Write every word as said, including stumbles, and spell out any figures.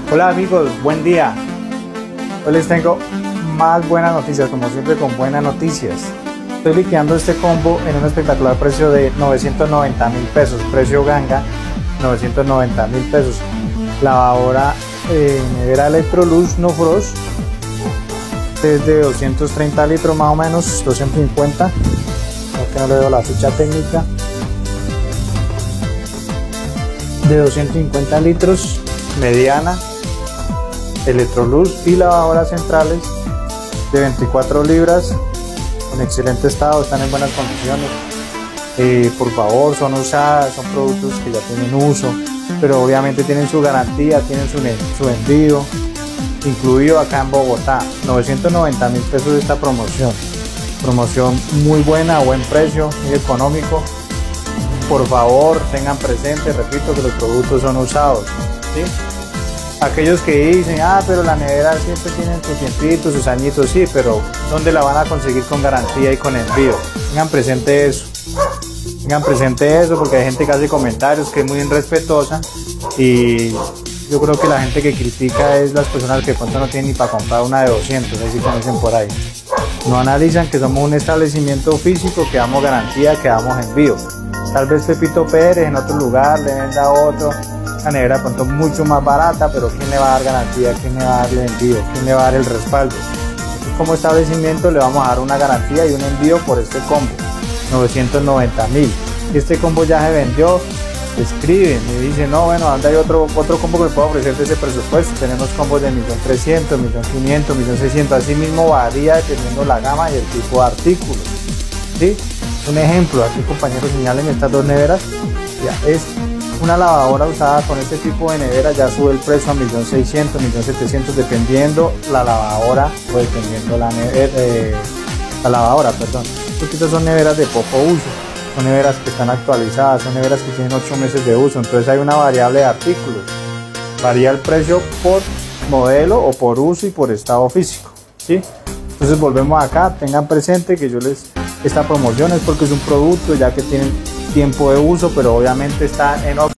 Hola amigos, buen día. Hoy les tengo más buenas noticias, como siempre con buenas noticias. Estoy liquidando este combo en un espectacular precio de novecientos noventa mil pesos, precio ganga, novecientos noventa mil pesos. Lavadora eh, nevera Electrolux No Frost, es de doscientos treinta litros más o menos, doscientos cincuenta, aquí no le veo la ficha técnica, de doscientos cincuenta litros, mediana, Electrolux, y lavadoras centrales de veinticuatro libras, en excelente estado, están en buenas condiciones. Eh, por favor, son usadas, son productos que ya tienen uso, pero obviamente tienen su garantía, tienen su, su envío, incluido acá en Bogotá. Novecientos noventa mil pesos de esta promoción, promoción muy buena, a buen precio, muy económico. Por favor, tengan presente, repito, que los productos son usados, ¿sí? Aquellos que dicen, ah, pero la nevera siempre tiene sus tiempitos, sus añitos, sí, pero ¿dónde la van a conseguir con garantía y con envío? Tengan presente eso, tengan presente eso, porque hay gente que hace comentarios que es muy irrespetuosa, y yo creo que la gente que critica es las personas que de pronto no tienen ni para comprar una de doscientos, así como dicen por ahí. No analizan que somos un establecimiento físico, que damos garantía, que damos envío. Tal vez Pepito Pérez en otro lugar le venda a otro la nevera de pronto mucho más barata, pero ¿quién le va a dar garantía? ¿Quién le va a dar el envío? ¿Quién le va a dar el respaldo? Nosotros como establecimiento le vamos a dar una garantía y un envío por este combo, novecientos noventa mil. Este combo ya se vendió, escriben y dicen, no, bueno, anda, hay otro, otro combo que le puedo ofrecer de ese presupuesto. Tenemos combos de un millón trescientos mil, un millón quinientos mil, un millón seiscientos mil, así mismo varía dependiendo la gama y el tipo de artículo, ¿sí? Un ejemplo, aquí compañeros señalen estas dos neveras, ya es una lavadora usada con este tipo de nevera, ya sube el precio a un millón seiscientos mil, un millón setecientos mil, dependiendo la lavadora o dependiendo la, nevera, eh, la lavadora, perdón. Porque estas son neveras de poco uso, son neveras que están actualizadas, son neveras que tienen ocho meses de uso, entonces hay una variable de artículos, varía el precio por modelo o por uso y por estado físico, ¿sí? Entonces volvemos acá, tengan presente que yo les, esta promoción es porque es un producto ya que tienen tiempo de uso, pero obviamente está en